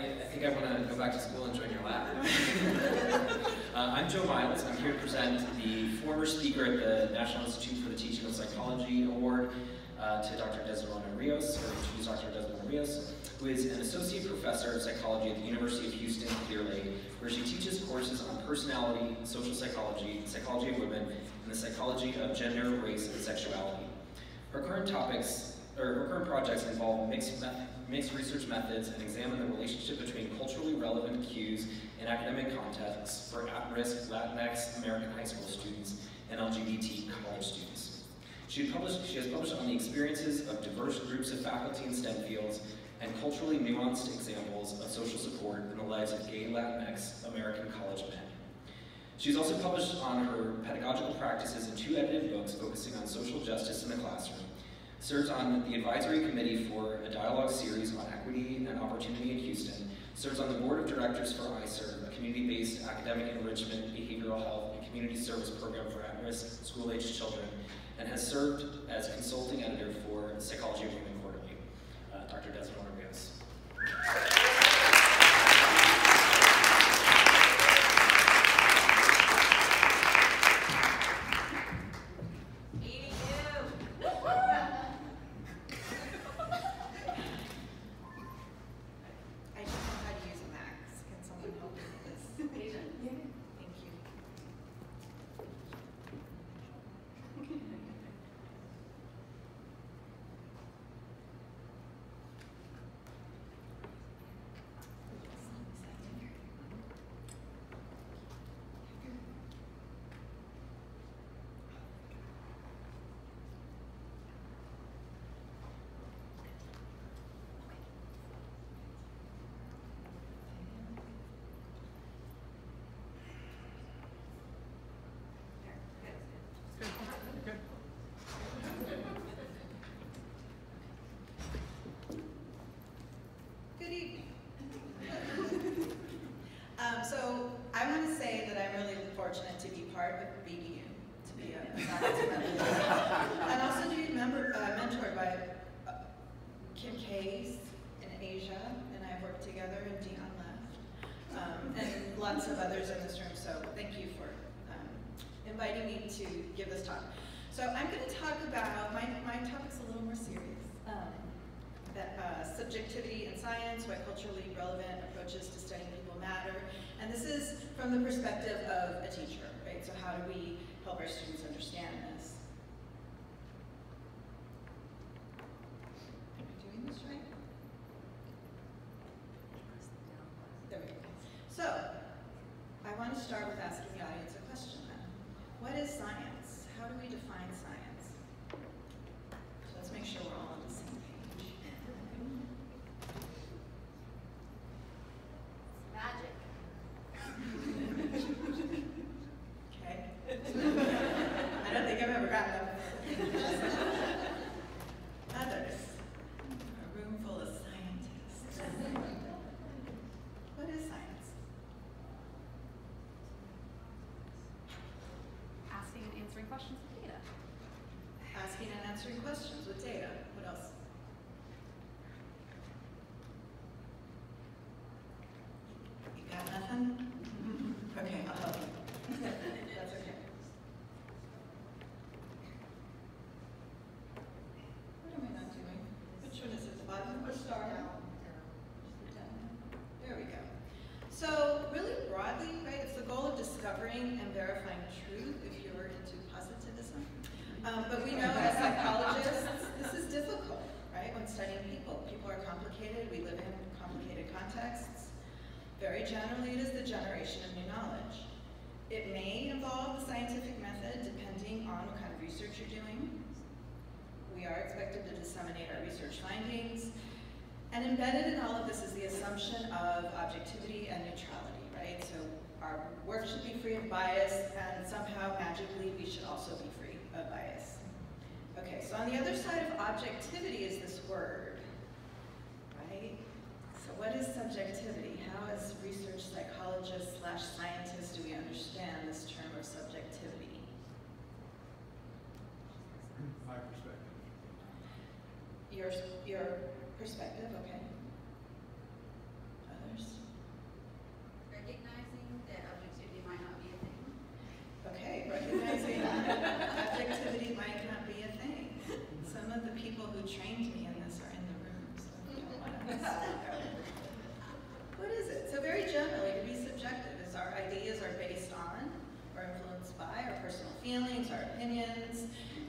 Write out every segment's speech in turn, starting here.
I think I want to go back to school and join your lab. I'm Joe Miles. I'm here to present the former speaker at the National Institute for the Teaching of Psychology Award to Dr. Desdamona Rios, or introduce Dr. Desdamona Rios, who is an associate professor of psychology at the University of Houston, Clear Lake, where she teaches courses on personality, social psychology, psychology of women, and the psychology of gender, race, and sexuality. Her current projects involve mixed research methods and examine the relationship between culturally relevant cues in academic contexts for at-risk Latinx American high school students and LGBT college students. She has published on the experiences of diverse groups of faculty in STEM fields and culturally nuanced examples of social support in the lives of gay Latinx American college men. She's also published on her pedagogical practices in 2 edited books focusing on social justice in the classroom, serves on the advisory committee for a dialogue series on equity and opportunity in Houston, serves on the board of directors for iServe, a community-based academic enrichment, behavioral health, and community service program for at-risk school-aged children, and has served as consulting editor for Psychology of Women Quarterly. Dr. Desdamona Rios. So I want to say that I'm really fortunate to be part of BDU, to be a faculty member, and also to be mentored by Kim Case in Asia, and I've worked together, and Dion left, and lots of others in this room. So thank you for inviting me to give this talk. So I'm going to talk about my topic's a little more serious. Subjectivity in science, why culturally relevant approaches to studying people matter. And this is from the perspective of a teacher, right? So how do we help our students understand this? Am I doing this right? There we go. So, I want to start with asking the audience a question then. What is science? How do we define science? So let's make sure we're all on the same page. Magic. Okay. I don't think I've ever gotten that before. Others. A room full of scientists. What is science? Asking and answering questions with data. Asking and answering questions with data. What else? You got nothing? Okay, I'll help you. That's okay. What am I not doing? Which one is it? The bottom or star? There we go. So really broadly, right, it's the goal of discovering and verifying truth if you're into positivism. But we know as psychologists, this is difficult, right, when studying people. People are complicated, we live in complicated contexts. Very generally, it is the generation of new knowledge. It may involve the scientific method depending on what kind of research you're doing. We are expected to disseminate our research findings. And embedded in all of this is the assumption of objectivity and neutrality, right? So our work should be free of bias, and somehow, magically, we should also be free of bias. Okay, so on the other side of objectivity is this word, right? So what is subjectivity? How as research psychologists / scientists do we understand this term of subjectivity? My perspective. Your perspective, okay. Others?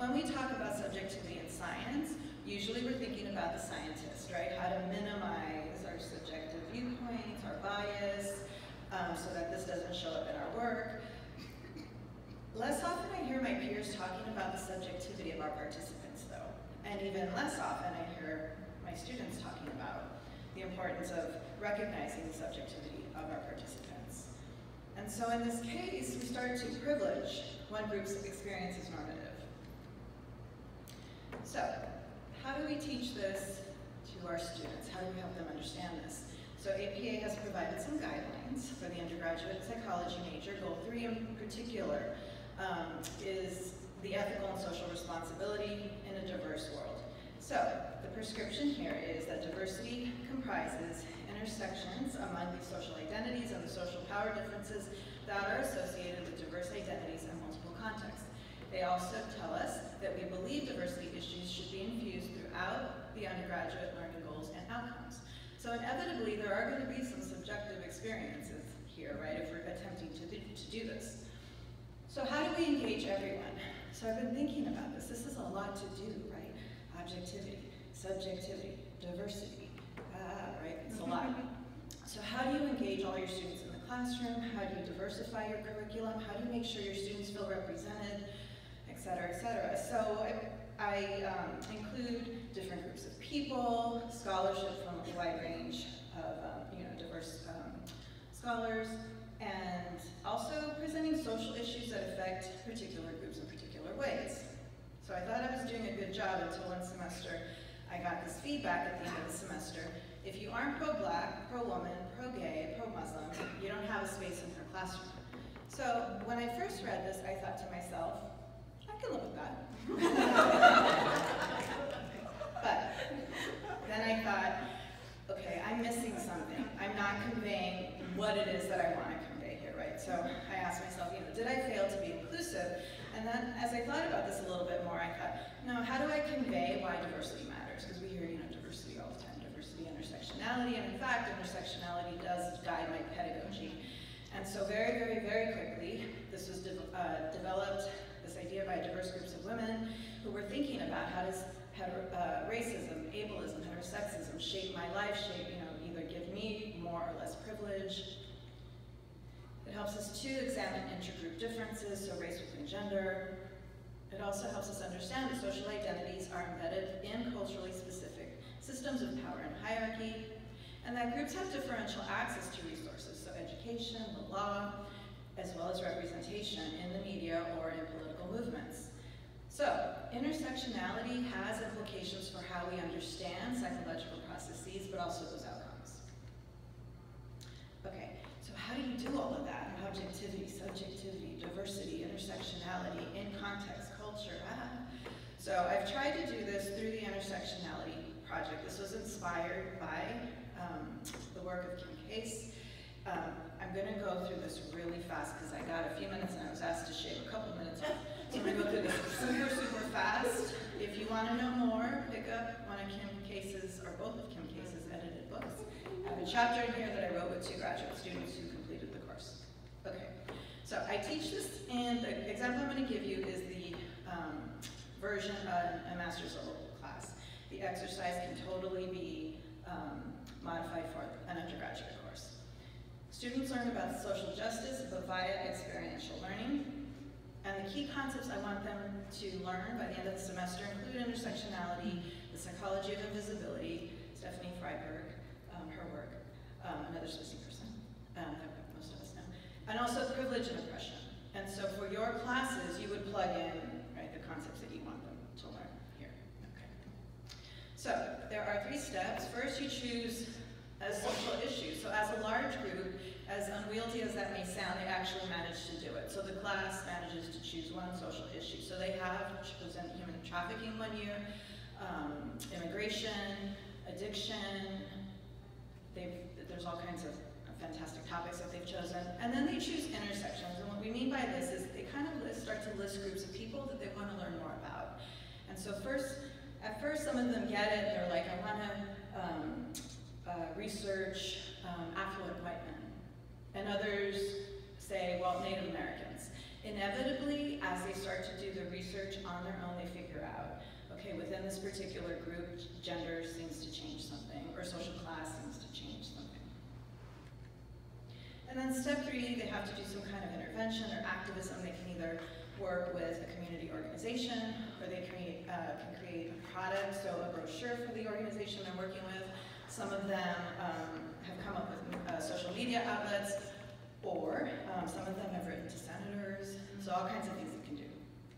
when we talk about subjectivity in science, usually we're thinking about the scientist, right? How to minimize our subjective viewpoints, our bias, so that this doesn't show up in our work. Less often I hear my peers talking about the subjectivity of our participants, though. And even less often I hear my students talking about the importance of recognizing the subjectivity of our participants. And so in this case, we start to privilege one group's experience as normative. So, how do we teach this to our students? How do we help them understand this? So APA has provided some guidelines for the undergraduate psychology major. Goal 3 in particular is the ethical and social responsibility in a diverse world. So the prescription here is that diversity comprises intersections among these social identities and the social power differences that are associated with diverse identities and multiple contexts. They also tell us that we believe diversity issues should be infused throughout the undergraduate learning goals and outcomes. So inevitably, there are going to be some subjective experiences here, right, if we're attempting to do this. So how do we engage everyone? So I've been thinking about this. This is a lot to do, right? Objectivity, subjectivity, diversity, right? It's a lot. So how do you engage all your students in the classroom? How do you diversify your curriculum? How do you make sure your students feel represented, et cetera, et cetera? So I include different groups of people, scholarship from a wide range of diverse scholars, and also presenting social issues that affect particular groups in particular ways. So I thought I was doing a good job until one semester I got this feedback at the end of the semester. If you aren't pro-black, pro-woman, pro-gay, pro-Muslim, you don't have a space in her classroom. So when I first read this, I thought to myself, I can live with that. But then I thought, okay, I'm missing something. I'm not conveying what it is that I want to convey here, right? So I asked myself, did I fail to be inclusive? And then as I thought about this a little bit more, I thought, no, how do I convey why diversity matters? Because we hear, diversity all the time, diversity, intersectionality, and in fact, intersectionality does guide my pedagogy. And so very, very, very quickly, this was developed, this idea by diverse groups of women who were thinking about how does racism, ableism, heterosexism shape my life, either give me more or less privilege. It helps us to examine intergroup differences, so race within gender. It also helps us understand that social identities are embedded in culturally specific systems of power and hierarchy, and that groups have differential access to resources, so education, the law, as well as representation in the media or in political movements. So, intersectionality has implications for how we understand psychological processes, but also those outcomes. Okay, so how do you do all of that? Objectivity, subjectivity, diversity, intersectionality, in context, culture, So I've tried to do this through the intersectionality project. This was inspired by the work of Kim Case. I'm going to go through this really fast because I got a few minutes and I was asked to shave a couple minutes off. So I'm going to go through this super, super fast. If you want to know more, pick up one of Kim Case's, or both of Kim Case's edited books. I have a chapter in here that I wrote with 2 graduate students who completed the course. Okay, so I teach this, and the example I'm going to give you is the version of a master's level class. The exercise can totally be modified for an undergraduate course. Students learn about social justice, but via experiential learning. And the key concepts I want them to learn by the end of the semester include intersectionality, the psychology of invisibility, Stephanie Freiberg, her work, another Swissy person that most of us know, and also privilege and oppression. And so for your classes, you would plug in the concepts that you want them to learn here. Okay. So there are 3 steps. First, you choose a social issue. So as a large group, as unwieldy as that may sound, they actually managed to do it. So the class manages to choose one social issue. So they have chosen human trafficking one year, immigration, addiction. There's all kinds of fantastic topics that they've chosen. And then they choose intersections. And what we mean by this is they kind of start to list groups of people that they want to learn more about. And so at first, some of them get it. They're like, I want to research affluent white men. And others say, well, Native Americans. Inevitably, as they start to do the research on their own, they figure out, okay, within this particular group, gender seems to change something, or social class seems to change something. And then step 3, they have to do some kind of intervention or activism. They can either work with a community organization, or they can create a product, so a brochure for the organization they're working with. Some of them have come up with social media outlets, or some of them have written to senators, so all kinds of things they can do.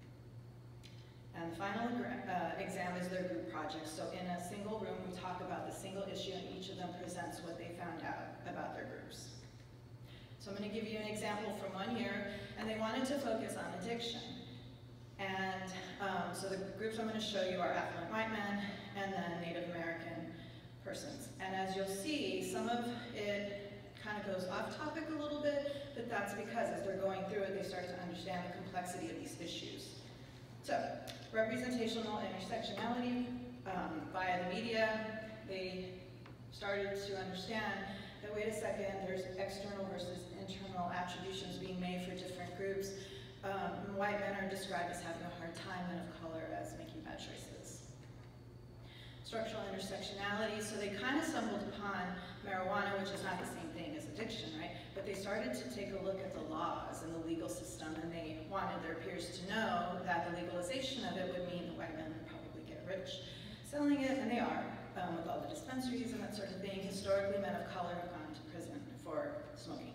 And the final exam is their group project. So in a single room, we talk about the single issue, and each of them presents what they found out about their groups. So I'm going to give you an example from one year, and they wanted to focus on addiction. And so the groups I'm going to show you are affluent white men and then Native American persons. And as you'll see, some of it kind of goes off topic a little bit, but that's because as they're going through it, they start to understand the complexity of these issues. So, representational intersectionality via the media, they started to understand that, wait a second, there's external versus internal attributions being made for different groups. White men are described as having a hard time, men of color as making bad choices. Structural intersectionality, so they kind of stumbled upon marijuana, which is not the same thing as addiction, right? But they started to take a look at the laws and the legal system, and they wanted their peers to know that the legalization of it would mean the white men would probably get rich selling it, and they are, with all the dispensaries and that sort of thing. Historically, men of color have gone to prison for smoking.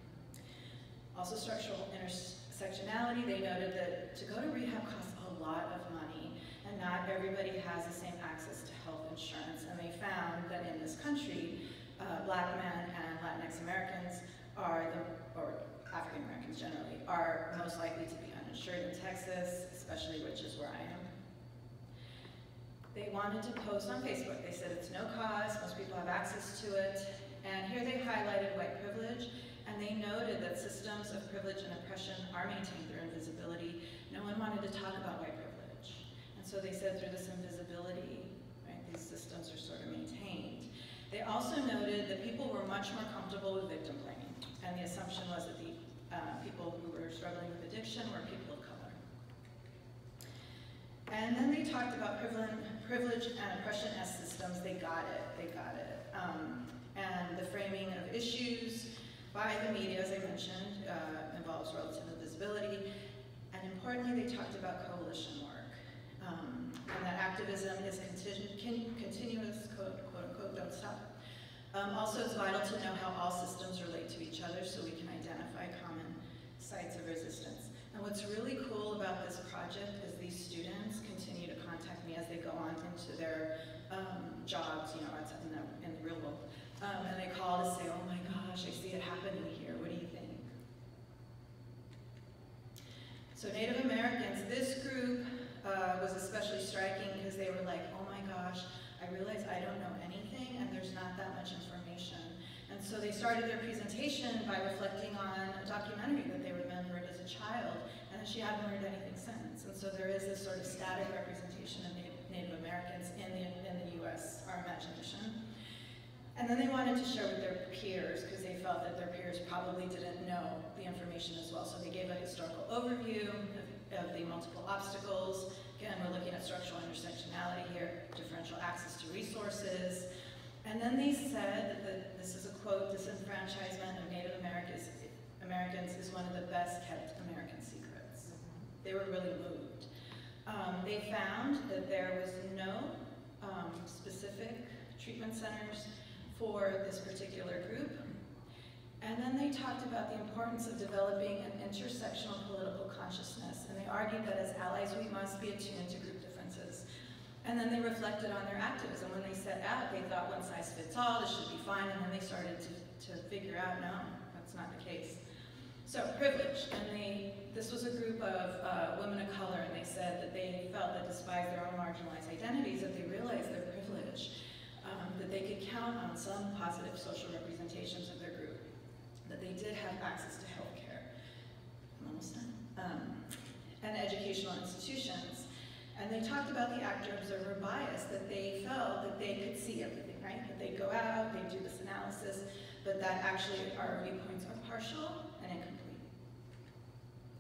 Also, structural intersectionality, they noted that to go to rehab costs a lot of money, and not everybody has the same access to health insurance, and they found that in this country, Black men and Latinx Americans or African Americans generally, are most likely to be uninsured in Texas, especially, which is where I am. They wanted to post on Facebook. They said it's no cost, most people have access to it, and here they highlighted white privilege, and they noted that systems of privilege and oppression are maintained through invisibility. No one wanted to talk about white privilege, and so they said through this invisibility, right, these systems are sort of maintained. They also noted that people were much more comfortable with victim blaming, and the assumption was that the people who were struggling with addiction were people of color. And then they talked about privilege and oppression as systems. They got it. And the framing of issues by the media, as I mentioned, involves relative invisibility. And importantly, they talked about coalition work. And that activism is continuous, quote unquote, don't stop. Also, it's vital to know how all systems relate to each other so we can identify common sites of resistance. And what's really cool about this project is these students continue to contact me as they go on into their jobs, you know, in the real world. And they call to say, oh my gosh, I see it happening here, what do you think? So Native Americans, this group was especially striking because they were like, oh my gosh, I realize I don't know anything and there's not that much information. And so they started their presentation by reflecting on a documentary that they remembered as a child, and she hadn't heard anything since. And so there is this sort of static representation of Native Americans in the US, our imagination. And then they wanted to share with their peers because they felt that their peers probably didn't know the information as well. So they gave a historical overview of the multiple obstacles. Again, we're looking at structural intersectionality here, differential access to resources. And then they said that this is a quote, disenfranchisement of Native Americans is one of the best kept American secrets. They were really moved. They found that there was no specific treatment centers for this particular group. And then they talked about the importance of developing an intersectional political consciousness, and they argued that as allies we must be attuned to group differences. And then they reflected on their activism. When they set out, they thought one size fits all, this should be fine, and then they started to figure out, no, that's not the case. So privilege, and this was a group of women of color, and they said that they felt that despite their own marginalized identities, that they realized their privilege, that they could count on some positive social representations of their group, that they did have access to health care, I'm almost done, and educational institutions. And they talked about the actor-observer bias, that they felt that they could see everything, right? That they go out, they do this analysis, but that actually our viewpoints are partial and incomplete.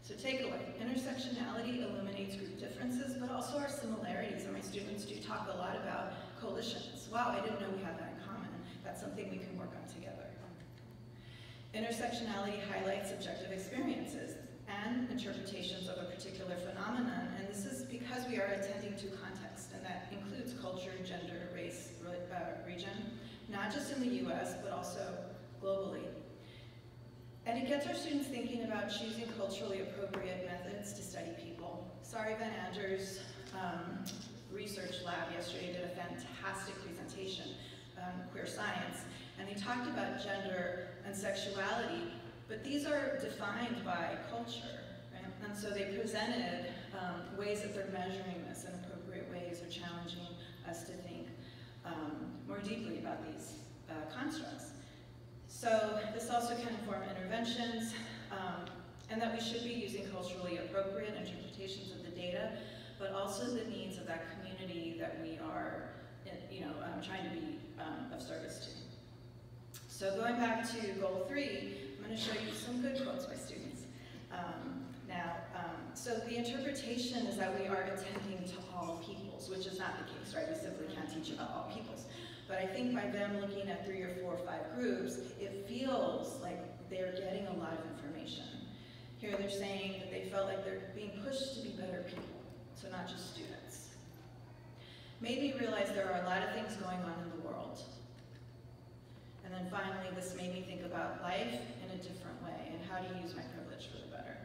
So takeaway, intersectionality illuminates group differences, but also our similarities, and my students do talk a lot about coalitions. Wow, I didn't know we had that in common. That's something we can work on together. Intersectionality highlights subjective experiences and interpretations of a particular phenomenon, and this is because we are attending to context, and that includes culture, gender, race, region, not just in the US, but also globally. And it gets our students thinking about choosing culturally appropriate methods to study people. Sari Van Ander's research lab yesterday did a fantastic presentation on queer science, and they talked about gender and sexuality, but these are defined by culture, right? And so they presented ways that they're measuring this in appropriate ways or challenging us to think more deeply about these constructs. So this also can inform interventions, and that we should be using culturally appropriate interpretations of the data, but also the needs of that community that we are, trying to be of service to. So going back to goal 3, I'm going to show you some good quotes by students. So the interpretation is that we are attending to all peoples, which is not the case, right? We simply can't teach about all peoples. But I think by them looking at 3 or 4 or 5 groups, it feels like they're getting a lot of information. Here they're saying that they felt like they're being pushed to be better people, so not just students. Made me realize there are a lot of things going on in the world. And then finally, this made me think about life in a different way and how to use my privilege for the better.